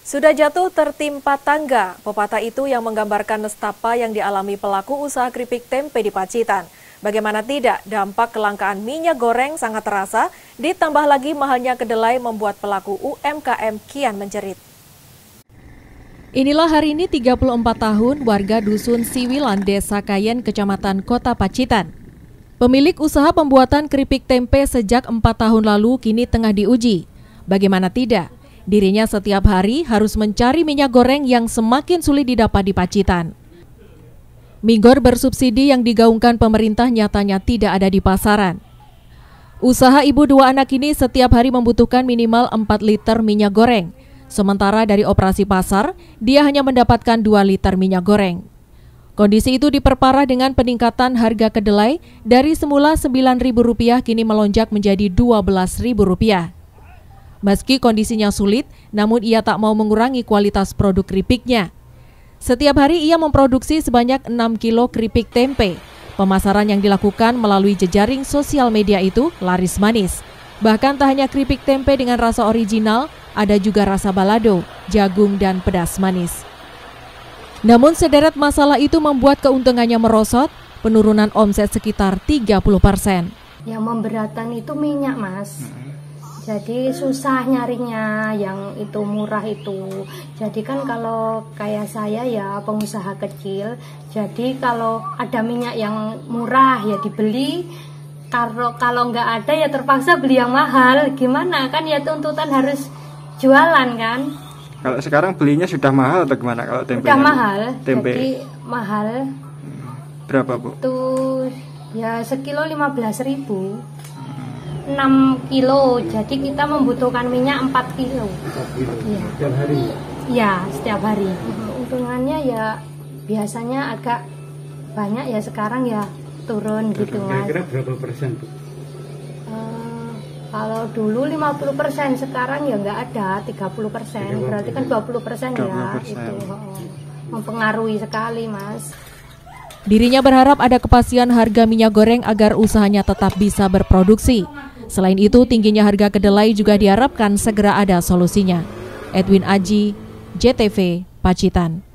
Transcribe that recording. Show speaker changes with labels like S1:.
S1: Sudah jatuh tertimpa tangga, pepatah itu yang menggambarkan nestapa yang dialami pelaku usaha keripik tempe di Pacitan. Bagaimana tidak, dampak kelangkaan minyak goreng sangat terasa, ditambah lagi mahalnya kedelai membuat pelaku UMKM kian menjerit. Inilah hari ini 34 tahun warga Dusun Siwilan, Desa Kayen, Kecamatan Kota Pacitan. Pemilik usaha pembuatan keripik tempe sejak 4 tahun lalu kini tengah diuji. Bagaimana tidak? Dirinya setiap hari harus mencari minyak goreng yang semakin sulit didapat di Pacitan. Migor bersubsidi yang digaungkan pemerintah nyatanya tidak ada di pasaran. Usaha ibu 2 anak ini setiap hari membutuhkan minimal 4 liter minyak goreng. Sementara dari operasi pasar, dia hanya mendapatkan 2 liter minyak goreng. Kondisi itu diperparah dengan peningkatan harga kedelai dari semula Rp9.000 kini melonjak menjadi Rp12.000. Meski kondisinya sulit, namun ia tak mau mengurangi kualitas produk keripiknya. Setiap hari ia memproduksi sebanyak 6 kilo keripik tempe. Pemasaran yang dilakukan melalui jejaring sosial media itu laris manis. Bahkan tak hanya keripik tempe dengan rasa original, ada juga rasa balado, jagung, dan pedas manis. Namun sederet masalah itu membuat keuntungannya merosot, penurunan omset sekitar 30%.
S2: Yang memberatkan itu minyak, Mas. Jadi susah nyarinya yang itu murah itu. Jadi kan kalau kayak saya ya pengusaha kecil, jadi kalau ada minyak yang murah ya dibeli. Kalau nggak ada ya terpaksa beli yang mahal. Gimana kan ya tuntutan harus jualan kan.
S3: Kalau sekarang belinya sudah mahal atau gimana kalau tempe?
S2: Sudah mahal.
S3: Tempe.
S2: Jadi mahal.
S3: Berapa, Bu?
S2: Tuh ya sekilo 15.000. 6 kilo, jadi kita membutuhkan minyak 4 kilo.
S3: 4 kilo.
S2: Ya.
S3: Setiap hari?
S2: Ya, setiap hari. Untungannya ya biasanya agak banyak ya, sekarang ya turun gitu, Mas.
S3: Kira-kira berapa persen, Bu?
S2: Kalau dulu 50%, sekarang ya nggak ada 30%, berarti kan 20% ya. Itu mempengaruhi sekali, Mas.
S1: Dirinya berharap ada kepastian harga minyak goreng agar usahanya tetap bisa berproduksi. Selain itu, tingginya harga kedelai juga diharapkan segera ada solusinya. Edwin Aji, JTV, Pacitan.